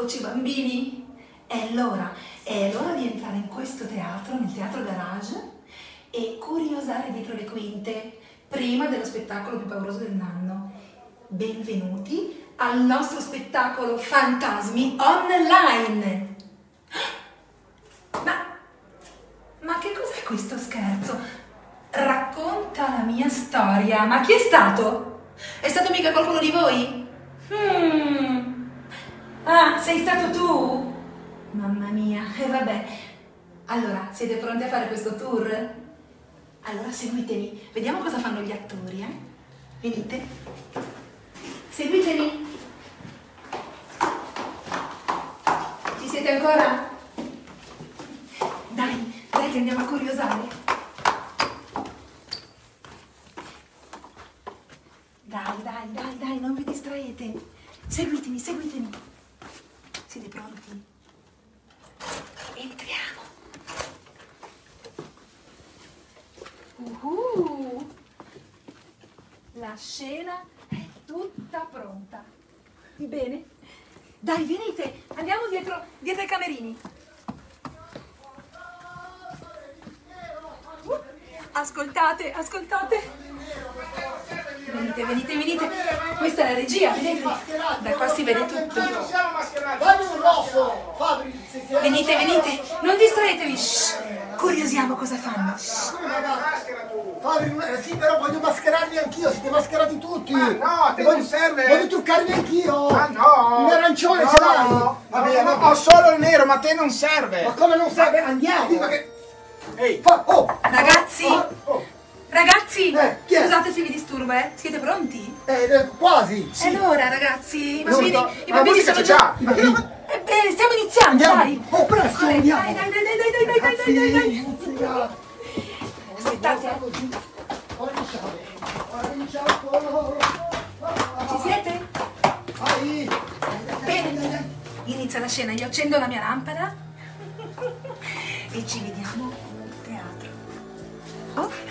Eccoci bambini, è l'ora di entrare in questo teatro, nel Teatro Garage, e curiosare dietro le quinte, prima dello spettacolo più pauroso dell'anno. Benvenuti al nostro spettacolo Fantasmi Online! Ma che cos'è questo scherzo? Racconta la mia storia. Ma chi è stato? È stato mica qualcuno di voi? Ah, sei stato tu? Mamma mia, e vabbè. Allora, siete pronti a fare questo tour? Allora seguitemi, vediamo cosa fanno gli attori, eh? Venite. Seguitemi. Ci siete ancora? Dai che andiamo a curiosare. Dai, non vi distraete. Seguitemi. Siete pronti? Entriamo. La scena è tutta pronta. Bene. Dai, venite. Andiamo dietro ai camerini. Ascoltate. Venite. Questa è la regia, vedete? Da qua si vede tutto. Venite. Non distraetevi. Shh. Curiosiamo cosa fanno. Fabri, sì, però voglio mascherarmi anch'io, siete mascherati tutti. Ma no, a te non serve. Voglio truccarmi anch'io. Ma no. Un arancione ce l'hai. Va bene, ho solo il nero, ma a te non serve. Ma come non serve? Andiamo. Ehi. Ragazzi, chi è? scusate se vi disturbo, eh? Siete pronti? Quasi. Sì. Allora, ragazzi, i No, bambini musica sono c'è già. Ebbene, stiamo iniziando, Andiamo. dai. Presto, andiamo. Dai. Aspettate. Ora iniziamo. Ci siete? Vai. Bene. Inizia la scena, io accendo la mia lampada e ci vediamo in teatro. Oh.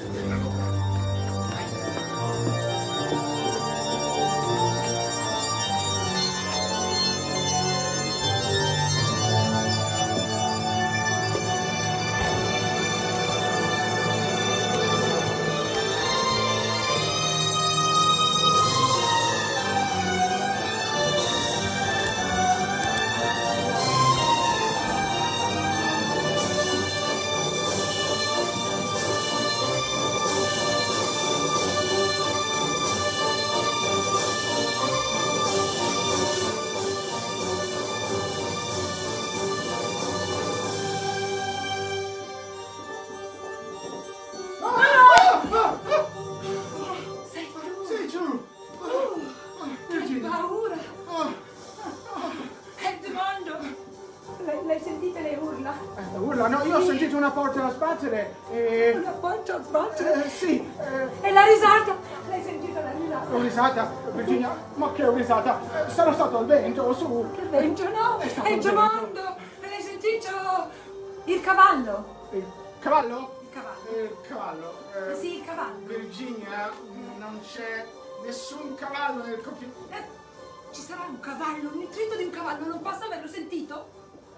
L'hai sentite le urla? Urla, no, io ho sentito una porta a sbattere e... Una porta a sbattere? Sì. E la risata? L'hai sentita la risata? Ho risata, Virginia, ma che ho risata? Sarà stato il vento, su. Che vento, no? È il Giomondo! L'hai sentito? Il cavallo? Il cavallo? Il cavallo. Il cavallo. Sì, il cavallo. Virginia, non c'è nessun cavallo nel computer. Ci sarà un cavallo, un nitrito di un cavallo, non posso averlo sentito?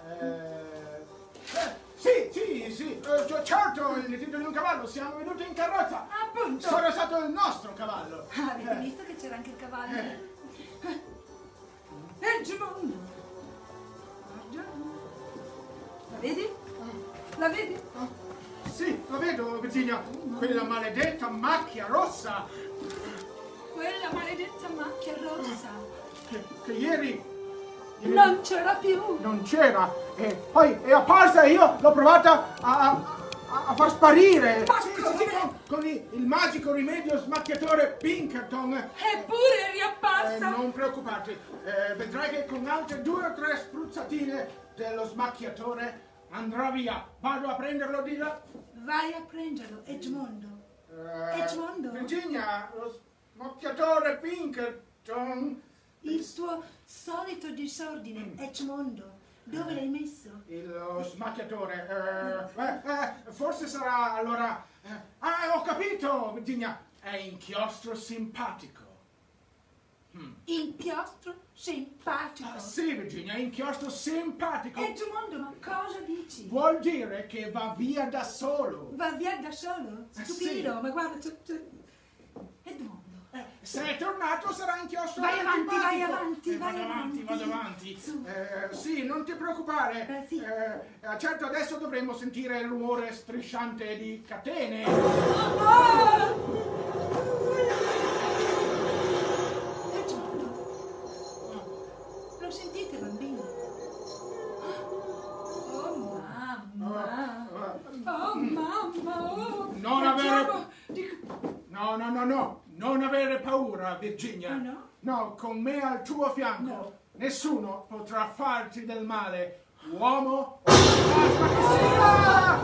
Sì, certo, il nitrito di un cavallo, siamo venuti in carrozza. Appunto. Sarà stato il nostro cavallo. Avete visto che c'era anche il cavallo? È il Giomondo. Guarda. La vedi? La vedi? Sì, la vedo, Virginia. Quella maledetta macchia rossa. Quella maledetta macchia rossa. Che ieri non c'era più. Non c'era. E poi è apparsa e io l'ho provata a far sparire. Con il magico rimedio smacchiatore Pinkerton. Eppure è riapparsa. Non preoccuparti. Vedrai che con altre 2 o 3 spruzzatine dello smacchiatore andrà via. Vado a prenderlo di là. Vai a prenderlo, Edmondo. Edmondo. Virginia, lo smacchiatore Pinkerton. Il tuo solito disordine, Edmondo. Dove l'hai messo? Lo smacchiatore. Forse sarà allora... ho capito, Virginia. È inchiostro simpatico. Inchiostro simpatico. Sì, Virginia, inchiostro simpatico. Edmondo, ma cosa dici? Vuol dire che va via da solo. Va via da solo? Stupido, sì. ma guarda, Edmondo. Se è tornato sarà inchiostro Vai avanti, vai simpatico. avanti, vai avanti. Vado avanti. Su. Sì, non ti preoccupare. Sì. Certo, adesso dovremmo sentire il rumore strisciante di catene. Lo sentite, bambini? Oh mamma! Oh mamma! Oh. Non avere... Facciamo- No. Non avere paura, Virginia. Ah, no? No, con me al tuo fianco. No. Nessuno potrà farti del male. Uomo o fantasma che sia!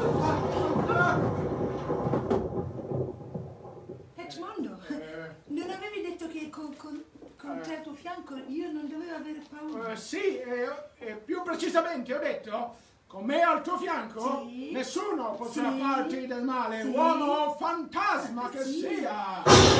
Edmondo, non avevi detto che con te al tuo fianco io non dovevo avere paura? Sì, più precisamente ho detto, con me al tuo fianco, Sì. nessuno potrà Sì. farti del male, Sì. uomo o fantasma che Sì. sia.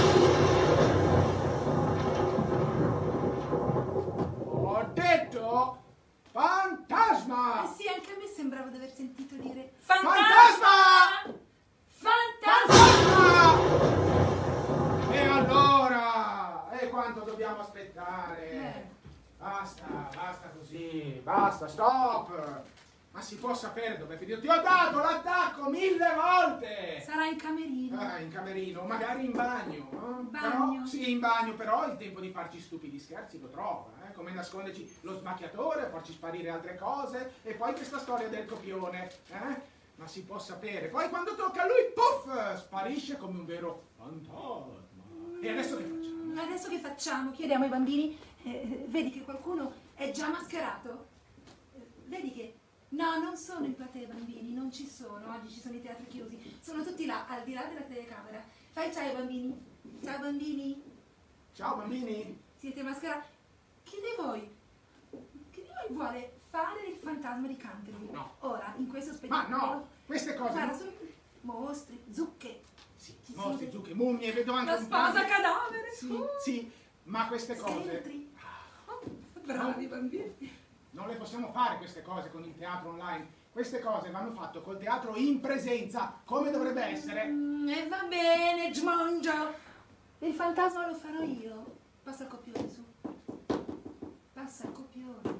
Ho detto fantasma! Sì, anche a me sembrava di aver sentito dire Fantasma! Fantasma! Fantasma! E allora? E quanto dobbiamo aspettare? Basta così, basta, stop! Ma si può sapere dove finito? Ti ho dato l'attacco 1000 volte! Sarà in camerino. In camerino, magari in bagno. Bagno? Però, sì, in bagno, però il tempo di farci stupidi scherzi lo trova. Come nasconderci lo smacchiatore, farci sparire altre cose, e poi questa storia del copione. Ma si può sapere. Poi quando tocca a lui, puff, sparisce come un vero fantasma. E adesso che facciamo? Adesso che facciamo? Chiediamo ai bambini. Vedi che qualcuno è già mascherato? Vedi che... No, non sono in platea bambini, non ci sono. Oggi ci sono i teatri chiusi. Sono tutti là, al di là della telecamera. Fai ciao ai bambini. Ciao bambini. Ciao bambini. Siete mascherati? Chi di voi vuole fare il fantasma di Canterbury? No. Ora, in questo Ma spettacolo... no, queste cose... Guarda, no. sono mostri, zucche. Sì, mostri, zucche, mummie, vedo anche La un sposa po'. cadavere. Sì, ma queste cose... Scheletri. Oh, bravi bambini. Non le possiamo fare queste cose con il teatro online. Queste cose vanno fatte col teatro in presenza, come dovrebbe essere. E va bene, Edmondo. Il fantasma lo farò io. Passa il copione, su. Passa il copione.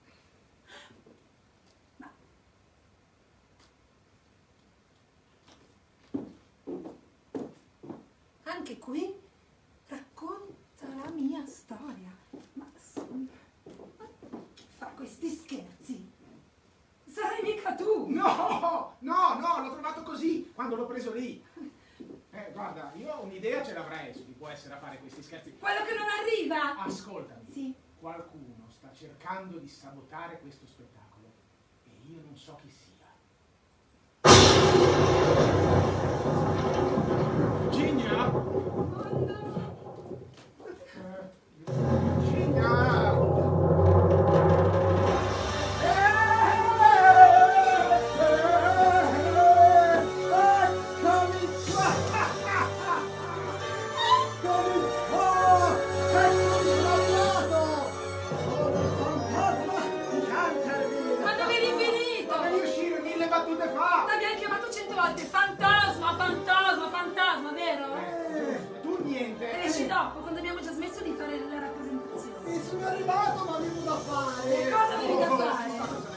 Ma... Anche qui racconta la mia storia. Ma chi fa questi scherzi? Sarai mica tu! No, l'ho trovato così, quando l'ho preso lì. Guarda, io un'idea ce l'avrei su chi può essere a fare questi scherzi. Quello che non arriva! Ascoltami. Sì. Qualcuno sta cercando di sabotare questo spettacolo e io non so chi sia. Virginia? Virginia? T'abbiamo chiamato 100 volte, fantasma, fantasma, fantasma, vero? Tu niente. Esci dopo, quando abbiamo già smesso di fare le rappresentazioni. E sono arrivato, ma avevo da fare. E cosa avevi da fare?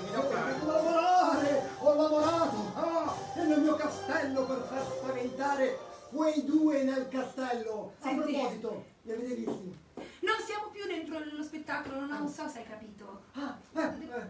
Ho lavorato nel mio castello per far spaventare quei due nel castello. A Senti. proposito, li avete visti? Non siamo più dentro nello spettacolo, non so se hai capito. Vabbè.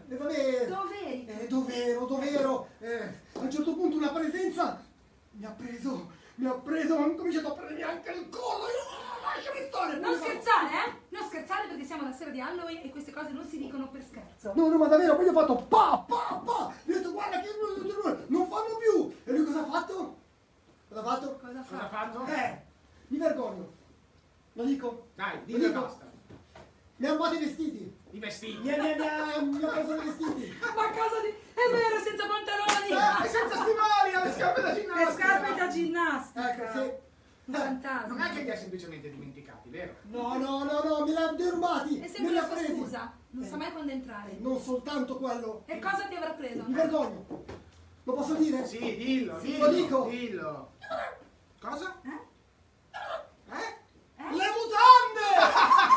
Dov'ero? A un certo punto una presenza mi ha preso, ho cominciato a prendere anche il collo. Lasciami stare. Non scherzare, eh? Non scherzare perché siamo alla sera di Halloween e queste cose non si dicono per scherzo. No, ma davvero, poi gli ho fatto pa. Gli ho detto guarda che non fanno più. E lui cosa ha fatto? Cosa Cosa ha fa? fatto? Mi vergogno. Lo dico? Dai, Lo dillo e dico. basta. Mi ha rubato i vestiti. I vestiti. Mi ha preso i vestiti. Ma cosa di... È vero, senza pantaloni! E senza stivali, ha le scarpe da ginnastica. Le scarpe da ginnastica! Ecco, sì. Non è Fantasma! che li ha semplicemente dimenticati, vero? No, me li ha derubati. È sempre Me li la ha sua presi. scusa. Non sa mai quando entrare. Non soltanto quello. E cosa ti avrà preso? Mi vergogno. Lo posso dire? Sì, dillo, Sì, dillo, lo dico. dillo. Cosa? Le mutande!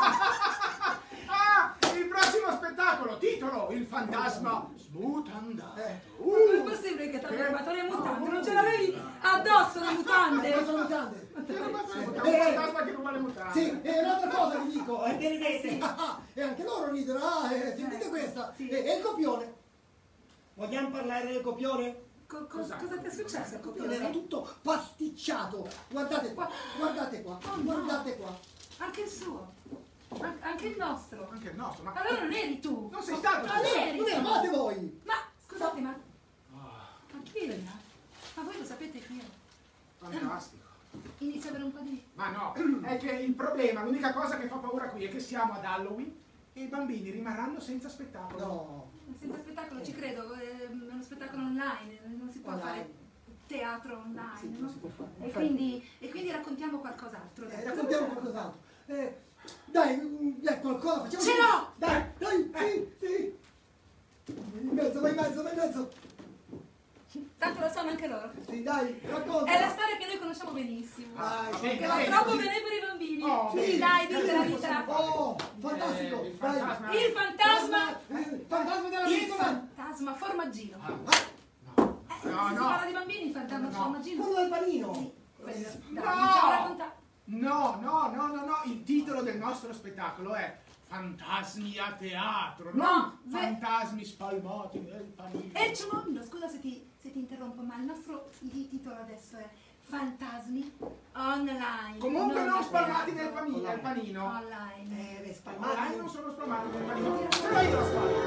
Ah, il prossimo spettacolo, titolo, il fantasma smutandato. Ma com'è possibile che ti abbia rubato le mutande? Non ce l'avevi addosso le mutande? Queste sono mutande. È un fantasma che ruba le mutande. Sì, e un'altra cosa vi dico. Sì. E anche loro ridono. Sentite questa. Sì. E il copione. Vogliamo parlare del copione? Cosa ti è successo al Copione era copione? tutto pasticciato. Guardate qua, guardate qua, Oh, no. guardate qua. Anche il suo. Anche il nostro. Anche il nostro, ma... Allora non eri tu. Non sei stato Non tu. eri Non tu. eravate voi. Ma scusate, ma chi era? Ma voi lo sapete chi era? Fantastico. Inizia ad avere un po' di... Ma no, è che il problema, l'unica cosa che fa paura qui è che siamo ad Halloween e i bambini rimarranno senza spettacolo. No. Senza spettacolo ci credo, è uno spettacolo online, non si può Online. fare teatro online, Sì, no? non si può fare. E quindi raccontiamo qualcos'altro. Raccontiamo qualcos'altro. Dai, qualcosa, facciamo. Ce l'ho! Dai, sì. Vai in mezzo, vai in mezzo. Tanto lo sanno anche loro. Sì, dai, racconta. È la storia che noi conosciamo benissimo. Dai, Sì, Che va dai, troppo sì. bene per i bambini. Oh, Sì, dai, ditela. Oh, fantastico. Il Dai. fantasma. Il fantasma. Il fantasma della Il piccola. fantasma formaggino. No, Se no, si no. parla di bambini, il fantasma No. formaggino. Quello del panino. Sì, quello. Dai, No. iniziamo a raccontare. No, il titolo del nostro spettacolo è Fantasmi a teatro, No, non fantasmi spalmati nel panino. E c'è un momento, scusa se ti interrompo, ma il nostro titolo adesso è Fantasmi Online. Comunque non a spalmati teatro. nel panino. Online. Le Online non spalmate. sono spalmati nel panino. Ce l'ho io la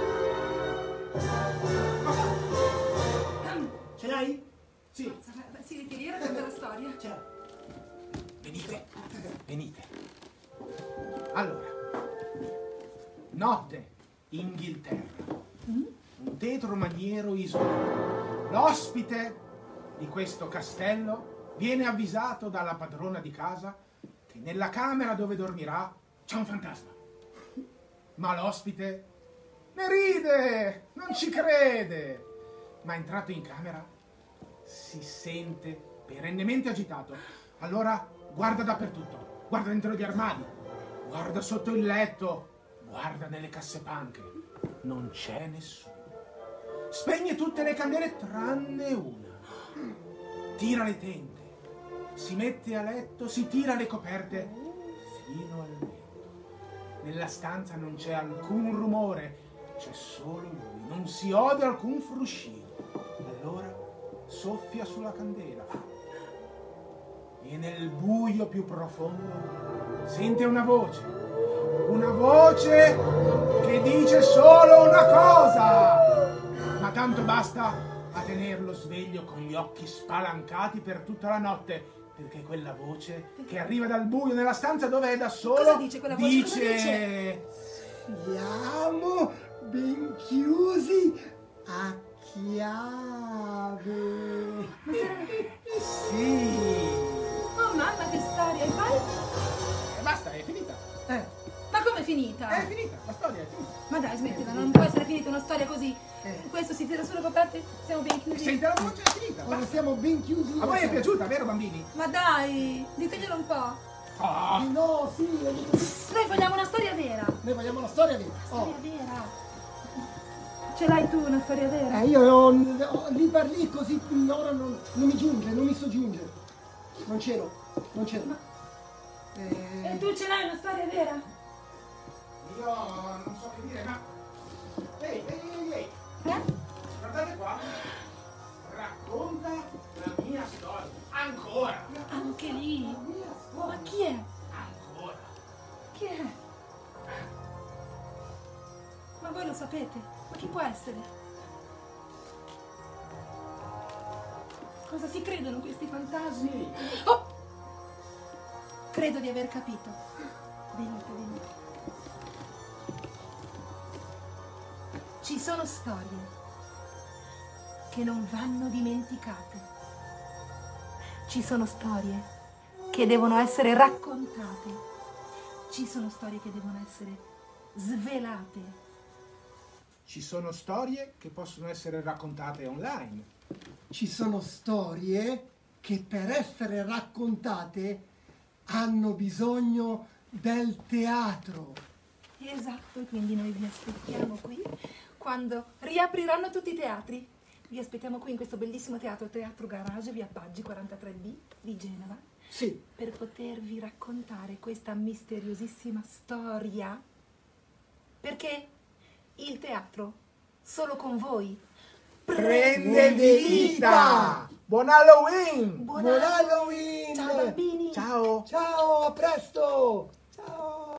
storia. Ce l'hai? Sì. Si ritiri, racconta la storia. Ce l'hai. Venite. Allora, notte, Inghilterra. Un tetro maniero isolato. L'ospite di questo castello viene avvisato dalla padrona di casa che nella camera dove dormirà c'è un fantasma. Ma l'ospite ne ride, non ci crede. Ma entrato in camera si sente perennemente agitato. Allora guarda dappertutto, guarda dentro gli armadi, guarda sotto il letto, guarda nelle cassepanche. Non c'è nessuno. Spegne tutte le candele tranne una. Tira le tende, si mette a letto, si tira le coperte fino al letto. Nella stanza non c'è alcun rumore, c'è solo lui, non si ode alcun fruscio. Allora soffia sulla candela e nel buio più profondo sente una voce che dice solo una cosa, ma tanto basta a tenerlo sveglio con gli occhi spalancati per tutta la notte, perché quella voce che arriva dal buio nella stanza dove è da solo Cosa dice quella voce? Cosa dice... Siamo ben chiusi a chiave. Ma se- Sì. Oh mamma, che storia! E poi? Basta, è finita. Ma com'è finita? È finita, la storia è finita. Ma dai, smettila, non può essere finita una storia così. Questo si tira sulle coperte, siamo ben chiusi. Sente la voce, è finita. Ora Basta. siamo ben chiusi. A voi è piaciuta, vero bambini? Ma dai, diteglielo un po'. Ah. No, sì, ho detto sì. Noi vogliamo una storia vera. Noi vogliamo una storia vera. Storia vera. Ce l'hai tu una storia vera? Io lì per lì così ora non mi giunge, non mi soggiunge. Non c'ero. E tu ce l'hai una storia vera? Io non so che dire, ma... Ehi. Eh? Guardate qua. Racconta la mia storia. Ancora. Anche lì. Ma chi è? Ancora. Chi è? Ma voi lo sapete? Ma chi può essere? Cosa si credono questi fantasmi? Oh! Credo di aver capito. Venite. Ci sono storie che non vanno dimenticate. Ci sono storie che devono essere raccontate. Ci sono storie che devono essere svelate Ci sono storie che possono essere raccontate online. Ci sono storie che per essere raccontate hanno bisogno del teatro. Esatto, e quindi noi vi aspettiamo qui quando riapriranno tutti i teatri. Vi aspettiamo qui in questo bellissimo teatro, Teatro Garage, via Paggi 43B di Genova, Sì, per potervi raccontare questa misteriosissima storia. Perché il teatro, solo con voi, Prende vita! Buon Halloween! Buon buon Halloween! Ciao bambini! Ciao! Ciao, a presto!